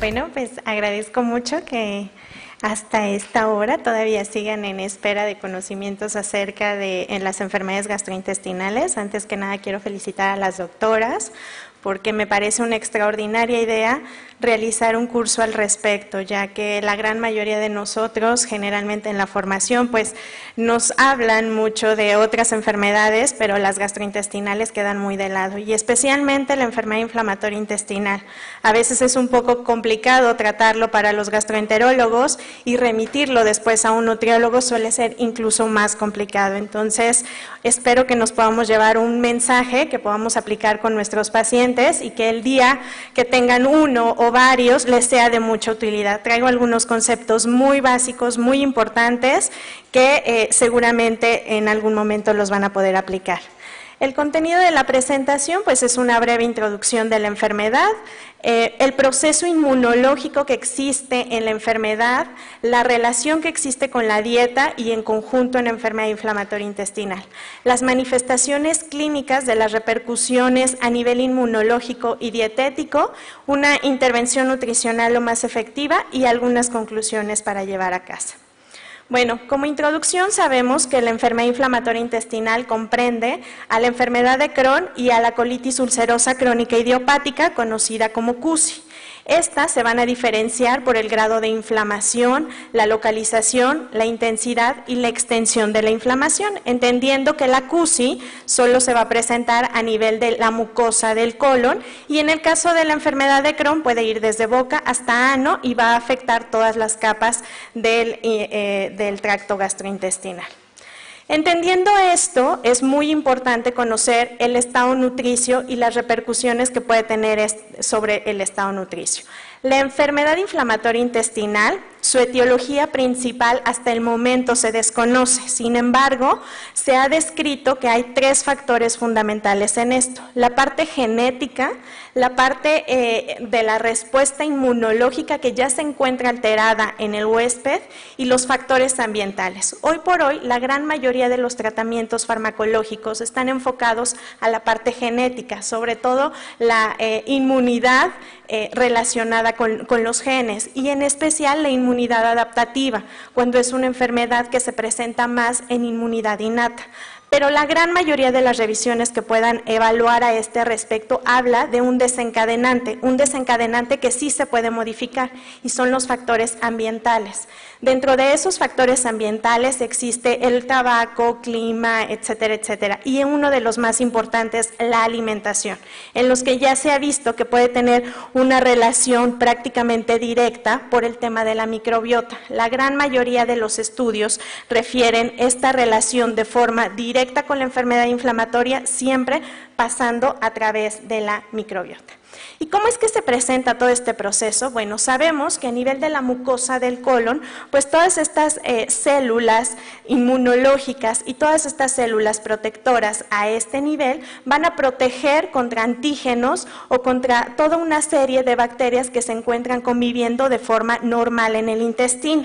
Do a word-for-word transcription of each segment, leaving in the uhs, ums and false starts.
Bueno, pues agradezco mucho que hasta esta hora todavía sigan en espera de conocimientos acerca de en las enfermedades gastrointestinales. Antes que nada quiero felicitar a las doctoras porque me parece una extraordinaria idea realizar un curso al respecto, ya que la gran mayoría de nosotros, generalmente en la formación, pues nos hablan mucho de otras enfermedades, pero las gastrointestinales quedan muy de lado, y especialmente la enfermedad inflamatoria intestinal. A veces es un poco complicado tratarlo para los gastroenterólogos y remitirlo después a un nutriólogo suele ser incluso más complicado. Entonces, espero que nos podamos llevar un mensaje que podamos aplicar con nuestros pacientes y que el día que tengan uno o varios les sea de mucha utilidad. Traigo algunos conceptos muy básicos, muy importantes, que eh, seguramente en algún momento los van a poder aplicar. El contenido de la presentación pues es una breve introducción de la enfermedad, eh, el proceso inmunológico que existe en la enfermedad, la relación que existe con la dieta y en conjunto en la enfermedad inflamatoria intestinal, las manifestaciones clínicas de las repercusiones a nivel inmunológico y dietético, una intervención nutricional lo más efectiva y algunas conclusiones para llevar a casa. Bueno, como introducción sabemos que la enfermedad inflamatoria intestinal comprende a la enfermedad de Crohn y a la colitis ulcerosa crónica idiopática, conocida como C U S I. Estas se van a diferenciar por el grado de inflamación, la localización, la intensidad y la extensión de la inflamación, entendiendo que la C U S I solo se va a presentar a nivel de la mucosa del colon y en el caso de la enfermedad de Crohn puede ir desde boca hasta ano y va a afectar todas las capas del, eh, del tracto gastrointestinal. Entendiendo esto, es muy importante conocer el estado nutricio y las repercusiones que puede tener sobre el estado nutricio. La enfermedad inflamatoria intestinal, su etiología principal hasta el momento se desconoce, sin embargo, se ha descrito que hay tres factores fundamentales en esto: la parte genética, la parte eh, de la respuesta inmunológica que ya se encuentra alterada en el huésped y los factores ambientales. Hoy por hoy, la gran mayoría de los tratamientos farmacológicos están enfocados a la parte genética, sobre todo la eh, inmunidad eh, relacionada con, con los genes y en especial la inmunidad adaptativa, cuando es una enfermedad que se presenta más en inmunidad innata. Pero la gran mayoría de las revisiones que puedan evaluar a este respecto habla de un desencadenante, un desencadenante que sí se puede modificar y son los factores ambientales. Dentro de esos factores ambientales existe el tabaco, clima, etcétera, etcétera, y uno de los más importantes, la alimentación, en los que ya se ha visto que puede tener una relación prácticamente directa por el tema de la microbiota. La gran mayoría de los estudios refieren esta relación de forma directa directa con la enfermedad inflamatoria, siempre pasando a través de la microbiota. ¿Y cómo es que se presenta todo este proceso? Bueno, sabemos que a nivel de la mucosa del colon, pues todas estas eh, células inmunológicas y todas estas células protectoras a este nivel van a proteger contra antígenos o contra toda una serie de bacterias que se encuentran conviviendo de forma normal en el intestino.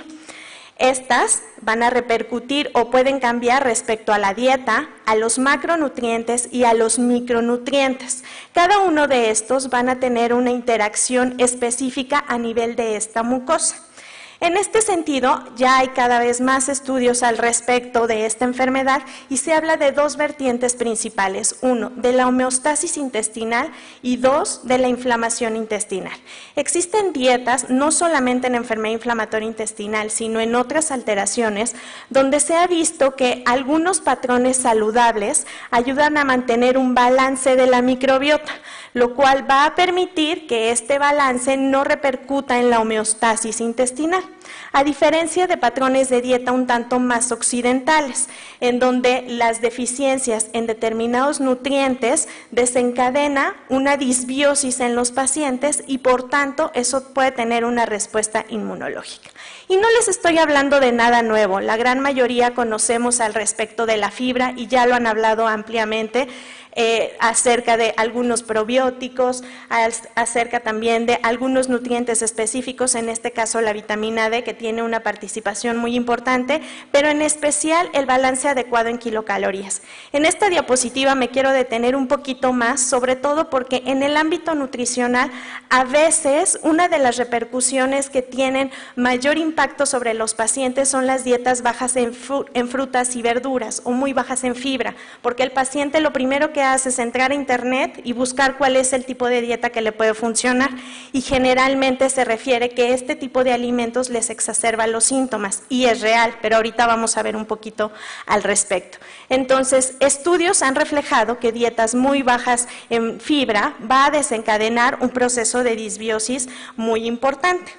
Estas van a repercutir o pueden cambiar respecto a la dieta, a los macronutrientes y a los micronutrientes. Cada uno de estos van a tener una interacción específica a nivel de esta mucosa. En este sentido, ya hay cada vez más estudios al respecto de esta enfermedad y se habla de dos vertientes principales: uno, de la homeostasis intestinal y dos, de la inflamación intestinal. Existen dietas, no solamente en enfermedad inflamatoria intestinal, sino en otras alteraciones, donde se ha visto que algunos patrones saludables ayudan a mantener un balance de la microbiota, lo cual va a permitir que este balance no repercuta en la homeostasis intestinal. A diferencia de patrones de dieta un tanto más occidentales, en donde las deficiencias en determinados nutrientes desencadena una disbiosis en los pacientes y por tanto eso puede tener una respuesta inmunológica. Y no les estoy hablando de nada nuevo, la gran mayoría conocemos al respecto de la fibra y ya lo han hablado ampliamente eh, acerca de algunos probióticos, acerca también de algunos nutrientes específicos, en este caso la vitamina D, que tiene una participación muy importante, pero en especial el balance adecuado en kilocalorías. En esta diapositiva me quiero detener un poquito más, sobre todo porque en el ámbito nutricional a veces una de las repercusiones que tienen mayor impacto sobre los pacientes son las dietas bajas en, fru en frutas y verduras o muy bajas en fibra, porque el paciente lo primero que hace es entrar a internet y buscar cuál es el tipo de dieta que le puede funcionar, y generalmente se refiere que este tipo de alimentos les exacerba los síntomas, y es real, pero ahorita vamos a ver un poquito al respecto. Entonces, estudios han reflejado que dietas muy bajas en fibra va a desencadenar un proceso de disbiosis muy importante.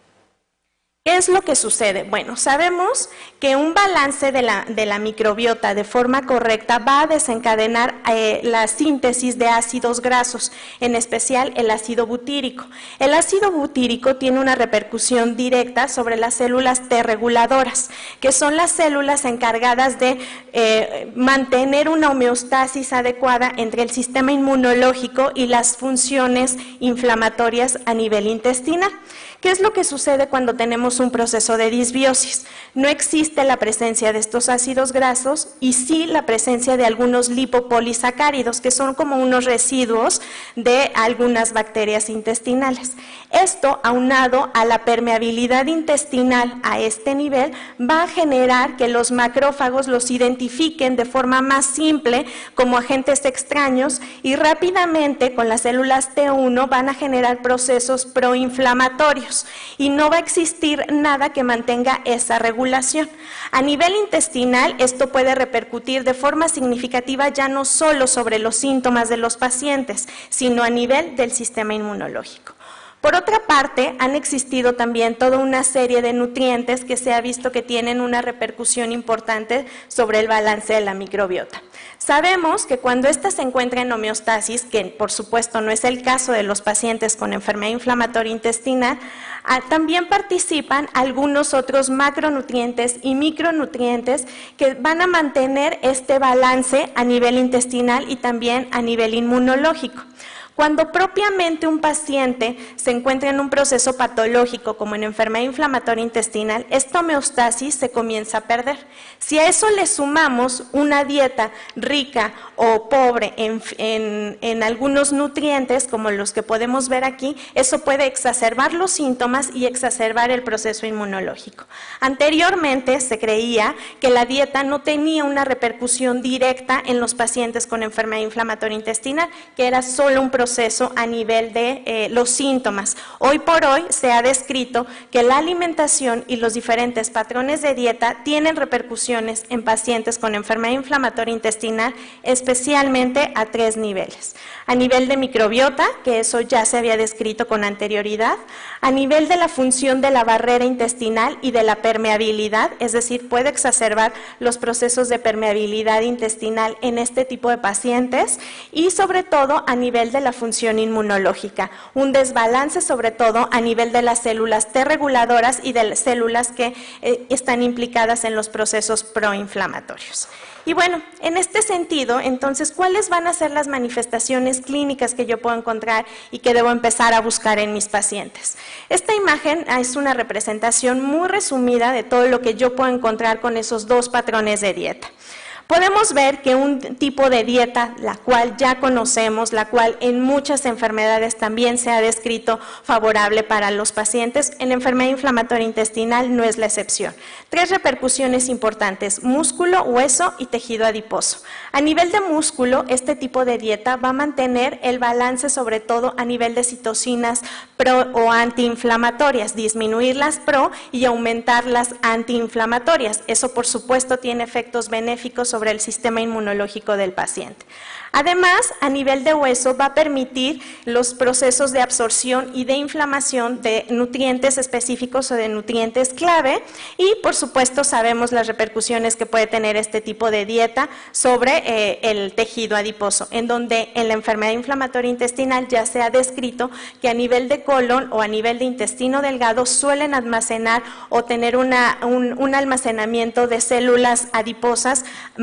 ¿Qué es lo que sucede? Bueno, sabemos que un balance de la, de la microbiota de forma correcta va a desencadenar eh, la síntesis de ácidos grasos, en especial el ácido butírico. El ácido butírico tiene una repercusión directa sobre las células T reguladoras, que son las células encargadas de eh, mantener una homeostasis adecuada entre el sistema inmunológico y las funciones inflamatorias a nivel intestinal. ¿Qué es lo que sucede cuando tenemos un proceso de disbiosis? No existe la presencia de estos ácidos grasos y sí la presencia de algunos lipopolisacáridos, que son como unos residuos de algunas bacterias intestinales. Esto, aunado a la permeabilidad intestinal a este nivel, va a generar que los macrófagos los identifiquen de forma más simple como agentes extraños y rápidamente con las células T uno van a generar procesos proinflamatorios. Y no va a existir nada que mantenga esa regulación. A nivel intestinal, esto puede repercutir de forma significativa ya no solo sobre los síntomas de los pacientes, sino a nivel del sistema inmunológico. Por otra parte, han existido también toda una serie de nutrientes que se ha visto que tienen una repercusión importante sobre el balance de la microbiota. Sabemos que cuando ésta se encuentra en homeostasis, que por supuesto no es el caso de los pacientes con enfermedad inflamatoria intestinal, también participan algunos otros macronutrientes y micronutrientes que van a mantener este balance a nivel intestinal y también a nivel inmunológico. Cuando propiamente un paciente se encuentra en un proceso patológico como en enfermedad inflamatoria intestinal, esta homeostasis se comienza a perder. Si a eso le sumamos una dieta rica o pobre en, en, en algunos nutrientes, como los que podemos ver aquí, eso puede exacerbar los síntomas y exacerbar el proceso inmunológico. Anteriormente se creía que la dieta no tenía una repercusión directa en los pacientes con enfermedad inflamatoria intestinal, que era solo un proceso proceso a nivel de eh, los síntomas. Hoy por hoy se ha descrito que la alimentación y los diferentes patrones de dieta tienen repercusiones en pacientes con enfermedad inflamatoria intestinal, especialmente a tres niveles. A nivel de microbiota, que eso ya se había descrito con anterioridad, a nivel de la función de la barrera intestinal y de la permeabilidad, es decir, puede exacerbar los procesos de permeabilidad intestinal en este tipo de pacientes, y sobre todo a nivel de la función inmunológica, un desbalance sobre todo a nivel de las células T reguladoras y de las células que eh, están implicadas en los procesos proinflamatorios. Y bueno, en este sentido, entonces, ¿cuáles van a ser las manifestaciones clínicas que yo puedo encontrar y que debo empezar a buscar en mis pacientes? Esta imagen es una representación muy resumida de todo lo que yo puedo encontrar con esos dos patrones de dieta. Podemos ver que un tipo de dieta, la cual ya conocemos, la cual en muchas enfermedades también se ha descrito favorable para los pacientes, en enfermedad inflamatoria intestinal no es la excepción. Tres repercusiones importantes: músculo, hueso y tejido adiposo. A nivel de músculo, este tipo de dieta va a mantener el balance sobre todo a nivel de citocinas pro o antiinflamatorias, disminuir las pro y aumentar las antiinflamatorias. Eso por supuesto tiene efectos benéficos sobre sobre el sistema inmunológico del paciente. Además, a nivel de hueso va a permitir los procesos de absorción y de inflamación de nutrientes específicos o de nutrientes clave, y por supuesto sabemos las repercusiones que puede tener este tipo de dieta sobre eh, el tejido adiposo, en donde en la enfermedad inflamatoria intestinal ya se ha descrito que a nivel de colon o a nivel de intestino delgado suelen almacenar o tener una, un, un almacenamiento de células adiposas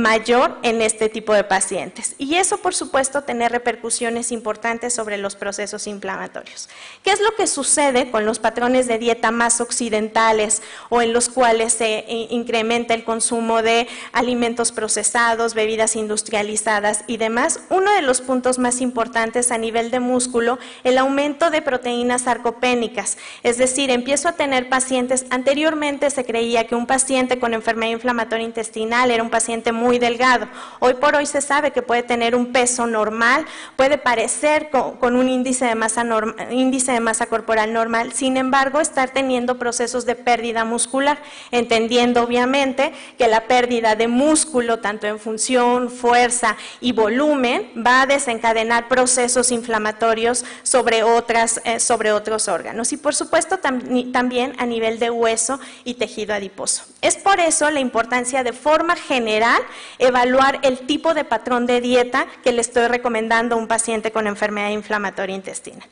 mayor en este tipo de pacientes. Y eso, por supuesto, tener repercusiones importantes sobre los procesos inflamatorios. ¿Qué es lo que sucede con los patrones de dieta más occidentales o en los cuales se incrementa el consumo de alimentos procesados, bebidas industrializadas y demás? Uno de los puntos más importantes a nivel de músculo, el aumento de proteínas sarcopénicas, es decir, empiezo a tener pacientes, anteriormente se creía que un paciente con enfermedad inflamatoria intestinal era un paciente muy delgado, hoy por hoy se sabe que puede tener un peso normal, puede parecer con, con un índice de, masa norma, índice de masa corporal normal, sin embargo estar teniendo procesos de pérdida muscular, entendiendo obviamente que la pérdida de músculo, tanto en función, fuerza y volumen, va a desencadenar procesos inflamatorios sobre, otras, eh, sobre otros órganos y por supuesto tam también a nivel de hueso y tejido adiposo. Es por eso la importancia de forma general evaluar el tipo de patrón de dieta que le estoy recomendando a un paciente con enfermedad inflamatoria intestinal.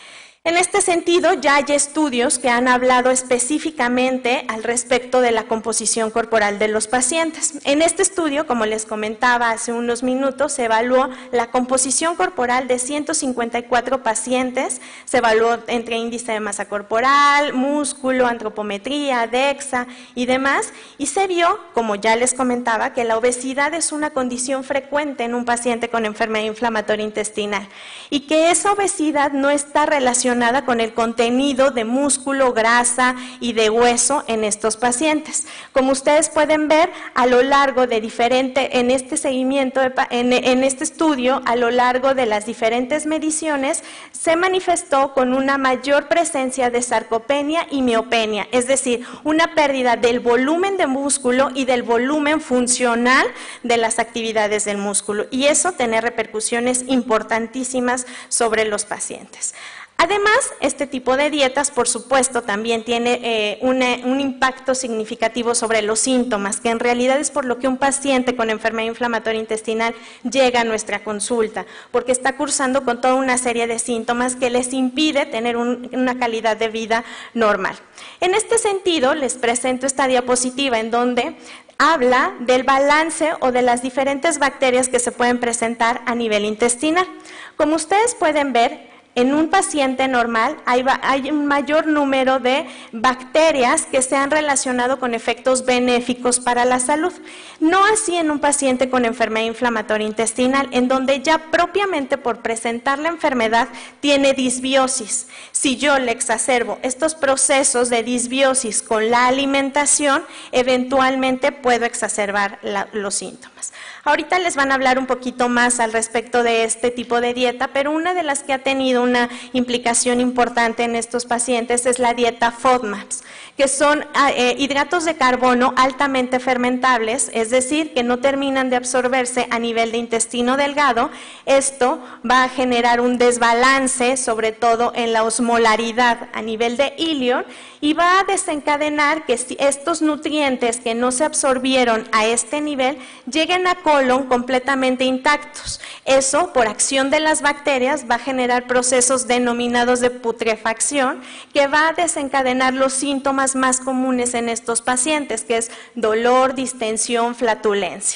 En este sentido, ya hay estudios que han hablado específicamente al respecto de la composición corporal de los pacientes. En este estudio, como les comentaba hace unos minutos, se evaluó la composición corporal de ciento cincuenta y cuatro pacientes, se evaluó entre índice de masa corporal, músculo, antropometría, DEXA y demás, y se vio, como ya les comentaba, que la obesidad es una condición frecuente en un paciente con enfermedad inflamatoria intestinal y que esa obesidad no está relacionada con el contenido de músculo, grasa y de hueso en estos pacientes. Como ustedes pueden ver, a lo largo de diferente, en este seguimiento, de, en, en este estudio, a lo largo de las diferentes mediciones, se manifestó con una mayor presencia de sarcopenia y miopenia, es decir, una pérdida del volumen de músculo y del volumen funcional de las actividades del músculo, y eso tiene repercusiones importantísimas sobre los pacientes. Además, este tipo de dietas, por supuesto, también tiene eh, una, un impacto significativo sobre los síntomas, que en realidad es por lo que un paciente con enfermedad inflamatoria intestinal llega a nuestra consulta, porque está cursando con toda una serie de síntomas que les impide tener un, una calidad de vida normal. En este sentido, les presento esta diapositiva en donde habla del balance o de las diferentes bacterias que se pueden presentar a nivel intestinal. Como ustedes pueden ver, en un paciente normal hay, hay un mayor número de bacterias que se han relacionado con efectos benéficos para la salud. No así en un paciente con enfermedad inflamatoria intestinal, en donde ya propiamente por presentar la enfermedad tiene disbiosis. Si yo le exacerbo estos procesos de disbiosis con la alimentación, eventualmente puedo exacerbar la, los síntomas. Ahorita les van a hablar un poquito más al respecto de este tipo de dieta, pero una de las que ha tenido una implicación importante en estos pacientes es la dieta FODMAPs, que son eh, hidratos de carbono altamente fermentables, es decir, que no terminan de absorberse a nivel de intestino delgado. Esto va a generar un desbalance, sobre todo en la osmolaridad a nivel de ilion, y va a desencadenar que estos nutrientes que no se absorbieron a este nivel lleguen a colon completamente intactos. Eso, por acción de las bacterias, va a generar procesos denominados de putrefacción, que va a desencadenar los síntomas más comunes en estos pacientes, que es dolor, distensión, flatulencia.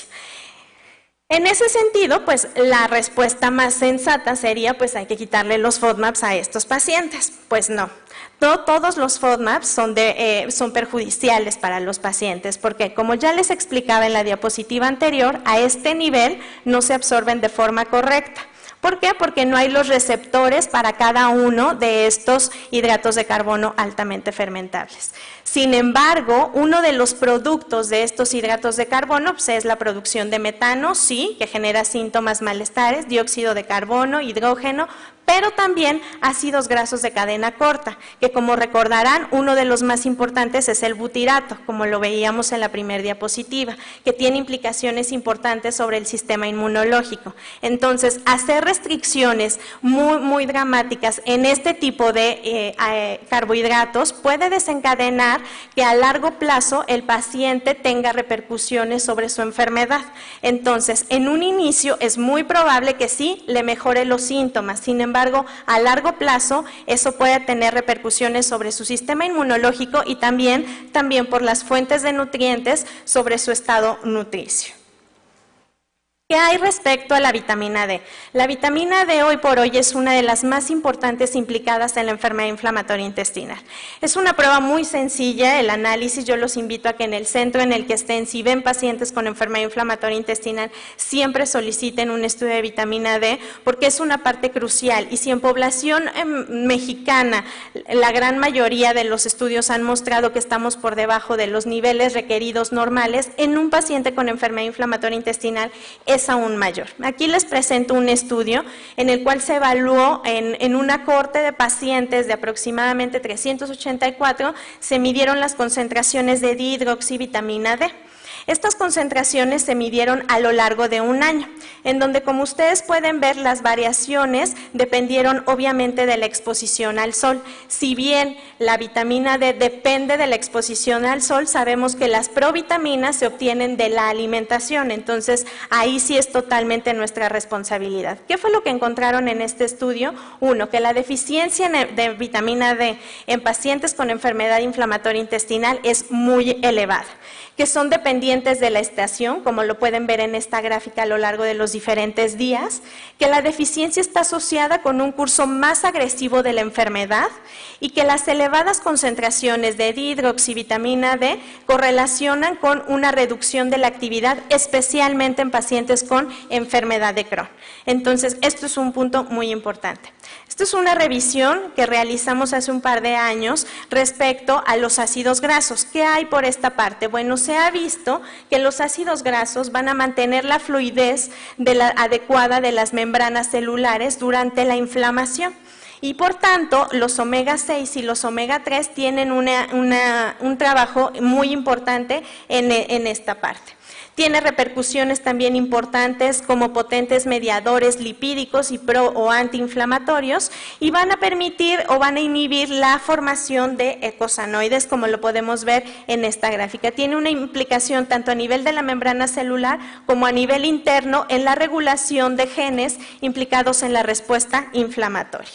En ese sentido, pues la respuesta más sensata sería, pues hay que quitarle los FODMAPs a estos pacientes. Pues no. No todos los FODMAPs son, de, eh, son perjudiciales para los pacientes, porque como ya les explicaba en la diapositiva anterior, a este nivel no se absorben de forma correcta. ¿Por qué? Porque no hay los receptores para cada uno de estos hidratos de carbono altamente fermentables. Sin embargo, uno de los productos de estos hidratos de carbono pues, es la producción de metano, sí, que genera síntomas malestares, dióxido de carbono, hidrógeno, pero también ácidos grasos de cadena corta, que como recordarán, uno de los más importantes es el butirato, como lo veíamos en la primera diapositiva, que tiene implicaciones importantes sobre el sistema inmunológico. Entonces, hacer restricciones muy, muy dramáticas en este tipo de eh, eh, carbohidratos puede desencadenar que a largo plazo el paciente tenga repercusiones sobre su enfermedad. Entonces, en un inicio es muy probable que sí le mejore los síntomas, sin embargo, a largo plazo eso puede tener repercusiones sobre su sistema inmunológico y también, también por las fuentes de nutrientes sobre su estado nutricio. ¿Qué hay respecto a la vitamina D? La vitamina D hoy por hoy es una de las más importantes implicadas en la enfermedad inflamatoria intestinal. Es una prueba muy sencilla, el análisis. Yo los invito a que en el centro en el que estén, si ven pacientes con enfermedad inflamatoria intestinal, siempre soliciten un estudio de vitamina D, porque es una parte crucial. Y si en población eh, mexicana la gran mayoría de los estudios han mostrado que estamos por debajo de los niveles requeridos normales, en un paciente con enfermedad inflamatoria intestinal es es aún mayor. Aquí les presento un estudio en el cual se evaluó en, en una cohorte de pacientes de aproximadamente trescientos ochenta y cuatro, se midieron las concentraciones de dihidroxivitamina D. Estas concentraciones se midieron a lo largo de un año, en donde, como ustedes pueden ver, las variaciones dependieron obviamente de la exposición al sol. Si bien la vitamina D depende de la exposición al sol, sabemos que las provitaminas se obtienen de la alimentación, entonces ahí sí es totalmente nuestra responsabilidad. ¿Qué fue lo que encontraron en este estudio? Uno, que la deficiencia de vitamina D en pacientes con enfermedad inflamatoria intestinal es muy elevada, que son dependientes de la estación, como lo pueden ver en esta gráfica a lo largo de los diferentes días, que la deficiencia está asociada con un curso más agresivo de la enfermedad y que las elevadas concentraciones de dihidroxivitamina D correlacionan con una reducción de la actividad, especialmente en pacientes con enfermedad de Crohn. Entonces, esto es un punto muy importante. Esto es una revisión que realizamos hace un par de años respecto a los ácidos grasos. ¿Qué hay por esta parte? Bueno, se ha visto que los ácidos grasos van a mantener la fluidez de la, adecuada de las membranas celulares durante la inflamación. Y por tanto, los omega seis y los omega tres tienen una, una, un trabajo muy importante en, en esta parte. Tiene repercusiones también importantes como potentes mediadores lipídicos y pro o antiinflamatorios, y van a permitir o van a inhibir la formación de eicosanoides, como lo podemos ver en esta gráfica. Tiene una implicación tanto a nivel de la membrana celular como a nivel interno en la regulación de genes implicados en la respuesta inflamatoria.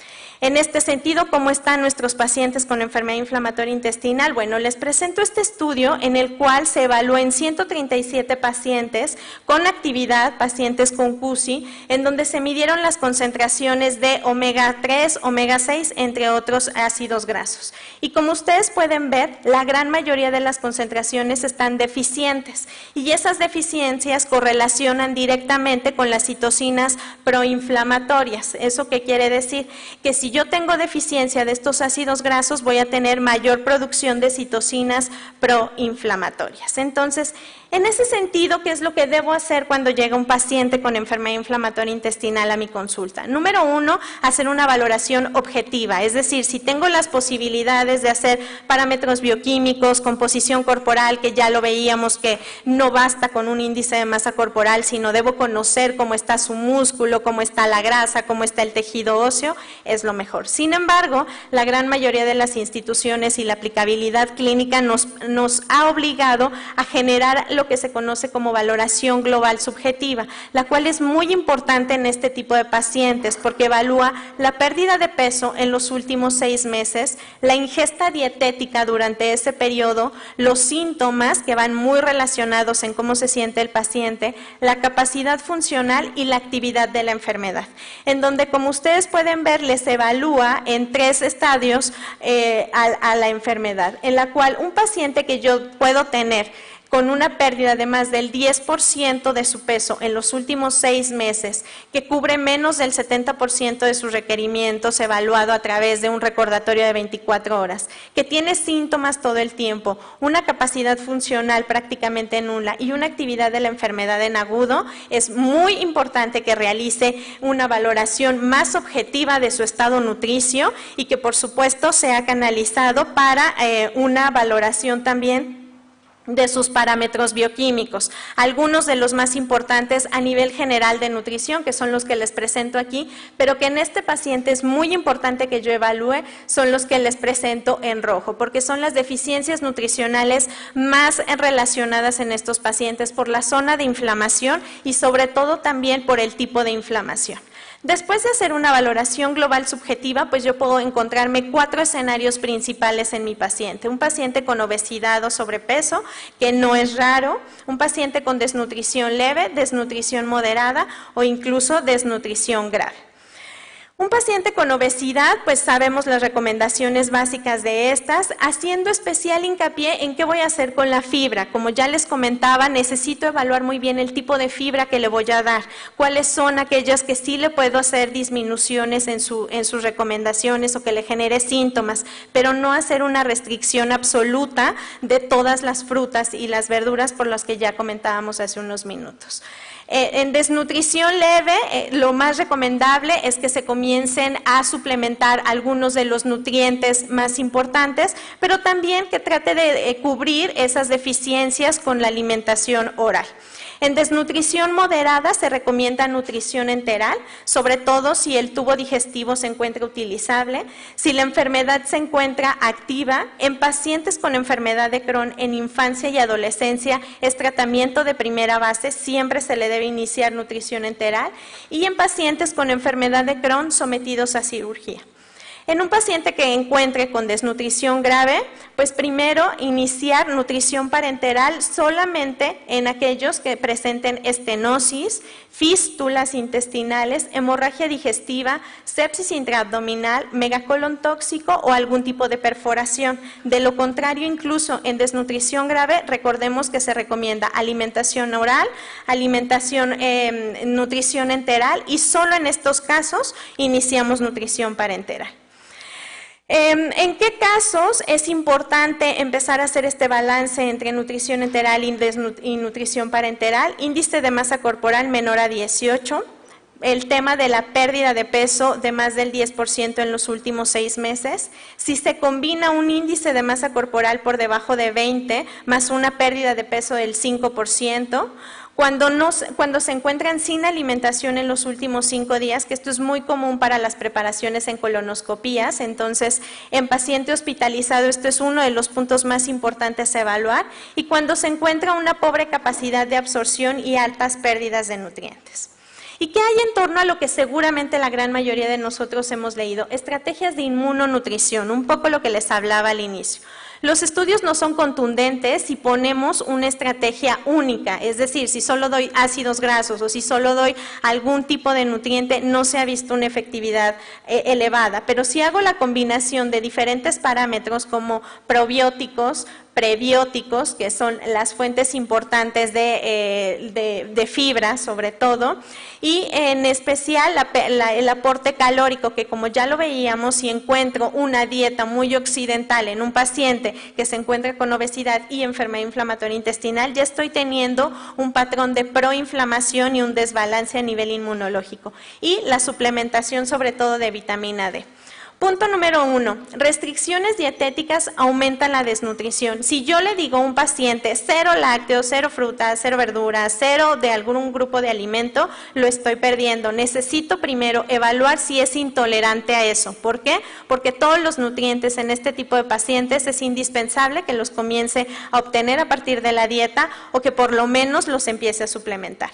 En este sentido, ¿cómo están nuestros pacientes con enfermedad inflamatoria intestinal? Bueno, les presento este estudio en el cual se evaluó en ciento treinta y siete pacientes con actividad, pacientes con Q S I, en donde se midieron las concentraciones de omega tres, omega seis, entre otros ácidos grasos. Y como ustedes pueden ver, la gran mayoría de las concentraciones están deficientes, y esas deficiencias correlacionan directamente con las citocinas proinflamatorias. ¿Eso qué quiere decir? Que si Si yo tengo deficiencia de estos ácidos grasos, voy a tener mayor producción de citocinas proinflamatorias. Entonces, en ese sentido, ¿qué es lo que debo hacer cuando llega un paciente con enfermedad inflamatoria intestinal a mi consulta? Número uno, hacer una valoración objetiva, es decir, si tengo las posibilidades de hacer parámetros bioquímicos, composición corporal, que ya lo veíamos que no basta con un índice de masa corporal, sino debo conocer cómo está su músculo, cómo está la grasa, cómo está el tejido óseo, es lo mejor. Sin embargo, la gran mayoría de las instituciones y la aplicabilidad clínica nos, nos ha obligado a generar lo que se conoce como valoración global subjetiva, la cual es muy importante en este tipo de pacientes porque evalúa la pérdida de peso en los últimos seis meses, la ingesta dietética durante ese periodo, los síntomas que van muy relacionados en cómo se siente el paciente, la capacidad funcional y la actividad de la enfermedad, en donde, como ustedes pueden ver, les evalúa en tres estadios eh, a, a la enfermedad, en la cual un paciente que yo puedo tener con una pérdida de más del diez por ciento de su peso en los últimos seis meses, que cubre menos del setenta por ciento de sus requerimientos evaluado a través de un recordatorio de veinticuatro horas, que tiene síntomas todo el tiempo, una capacidad funcional prácticamente nula y una actividad de la enfermedad en agudo, es muy importante que realice una valoración más objetiva de su estado nutricio y que por supuesto sea canalizado para eh, una valoración también de sus parámetros bioquímicos, algunos de los más importantes a nivel general de nutrición, que son los que les presento aquí, pero que en este paciente es muy importante que yo evalúe, son los que les presento en rojo, porque son las deficiencias nutricionales más relacionadas en estos pacientes por la zona de inflamación y sobre todo también por el tipo de inflamación. Después de hacer una valoración global subjetiva, pues yo puedo encontrarme cuatro escenarios principales en mi paciente. Un paciente con obesidad o sobrepeso, que no es raro, un paciente con desnutrición leve, desnutrición moderada o incluso desnutrición grave. Un paciente con obesidad, pues sabemos las recomendaciones básicas de estas, haciendo especial hincapié en qué voy a hacer con la fibra. Como ya les comentaba, necesito evaluar muy bien el tipo de fibra que le voy a dar, cuáles son aquellas que sí le puedo hacer disminuciones en, su, en sus recomendaciones o que le genere síntomas, pero no hacer una restricción absoluta de todas las frutas y las verduras por las que ya comentábamos hace unos minutos. Eh, en desnutrición leve, eh, lo más recomendable es que se comiencen a suplementar algunos de los nutrientes más importantes, pero también que trate de eh, cubrir esas deficiencias con la alimentación oral. En desnutrición moderada se recomienda nutrición enteral, sobre todo si el tubo digestivo se encuentra utilizable, si la enfermedad se encuentra activa. En pacientes con enfermedad de Crohn en infancia y adolescencia es tratamiento de primera base, siempre se le debe iniciar nutrición enteral, y en pacientes con enfermedad de Crohn sometidos a cirugía. En un paciente que encuentre con desnutrición grave, pues primero iniciar nutrición parenteral solamente en aquellos que presenten estenosis, fístulas intestinales, hemorragia digestiva, sepsis intraabdominal, megacolon tóxico o algún tipo de perforación. De lo contrario, incluso en desnutrición grave, recordemos que se recomienda alimentación oral, alimentación, eh, nutrición enteral, y solo en estos casos iniciamos nutrición parenteral. ¿En qué casos es importante empezar a hacer este balance entre nutrición enteral y nutrición parenteral? Índice de masa corporal menor a dieciocho, el tema de la pérdida de peso de más del diez por ciento en los últimos seis meses, si se combina un índice de masa corporal por debajo de veinte más una pérdida de peso del cinco por ciento, Cuando, no, cuando se encuentran sin alimentación en los últimos cinco días, que esto es muy común para las preparaciones en colonoscopías, entonces en paciente hospitalizado esto es uno de los puntos más importantes a evaluar, y cuando se encuentra una pobre capacidad de absorción y altas pérdidas de nutrientes. ¿Y qué hay en torno a lo que seguramente la gran mayoría de nosotros hemos leído? Estrategias de inmunonutrición, un poco lo que les hablaba al inicio. Los estudios no son contundentes si ponemos una estrategia única, es decir, si solo doy ácidos grasos o si solo doy algún tipo de nutriente, no se ha visto una efectividad eh, elevada, pero si hago la combinación de diferentes parámetros como probióticos, prebióticos, que son las fuentes importantes de, eh, de, de fibra sobre todo, y en especial la, la, el aporte calórico, que como ya lo veíamos, si encuentro una dieta muy occidental en un paciente que se encuentra con obesidad y enfermedad inflamatoria intestinal, ya estoy teniendo un patrón de proinflamación y un desbalance a nivel inmunológico, y la suplementación sobre todo de vitamina D. Punto número uno, restricciones dietéticas aumentan la desnutrición. Si yo le digo a un paciente cero lácteos, cero frutas, cero verduras, cero de algún grupo de alimento, lo estoy perdiendo. Necesito primero evaluar si es intolerante a eso. ¿Por qué? Porque todos los nutrientes en este tipo de pacientes es indispensable que los comience a obtener a partir de la dieta o que por lo menos los empiece a suplementar.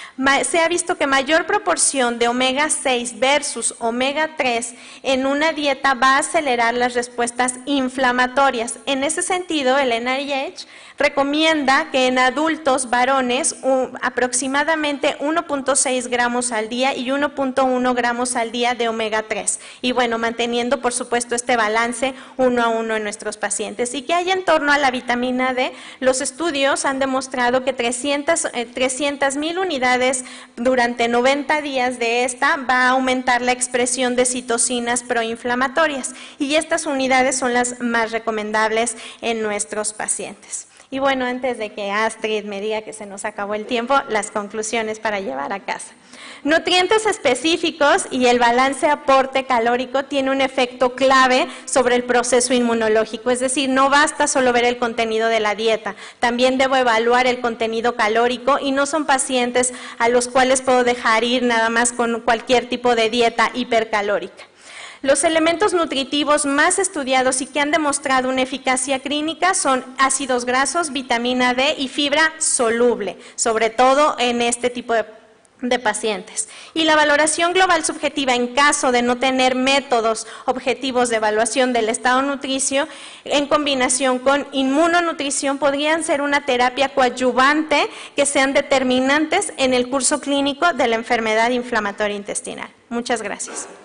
Se ha visto que mayor proporción de omega seis versus omega tres en una dieta va a acelerar las respuestas inflamatorias. En ese sentido, el N I H recomienda que en adultos varones un, aproximadamente uno punto seis gramos al día y uno punto uno gramos al día de omega tres. Y bueno, manteniendo por supuesto este balance uno a uno en nuestros pacientes. Y que hay en torno a la vitamina D, los estudios han demostrado que trescientas mil unidades durante noventa días de esta va a aumentar la expresión de citocinas proinflamatorias, y estas unidades son las más recomendables en nuestros pacientes. Y bueno, antes de que Astrid me diga que se nos acabó el tiempo, las conclusiones para llevar a casa. Nutrientes específicos y el balance aporte calórico tiene un efecto clave sobre el proceso inmunológico, es decir, no basta solo ver el contenido de la dieta, también debo evaluar el contenido calórico, y no son pacientes a los cuales puedo dejar ir nada más con cualquier tipo de dieta hipercalórica. Los elementos nutritivos más estudiados y que han demostrado una eficacia clínica son ácidos grasos, vitamina D y fibra soluble, sobre todo en este tipo de de pacientes. Y la valoración global subjetiva en caso de no tener métodos objetivos de evaluación del estado nutricio en combinación con inmunonutrición podrían ser una terapia coadyuvante que sean determinantes en el curso clínico de la enfermedad inflamatoria intestinal. Muchas gracias.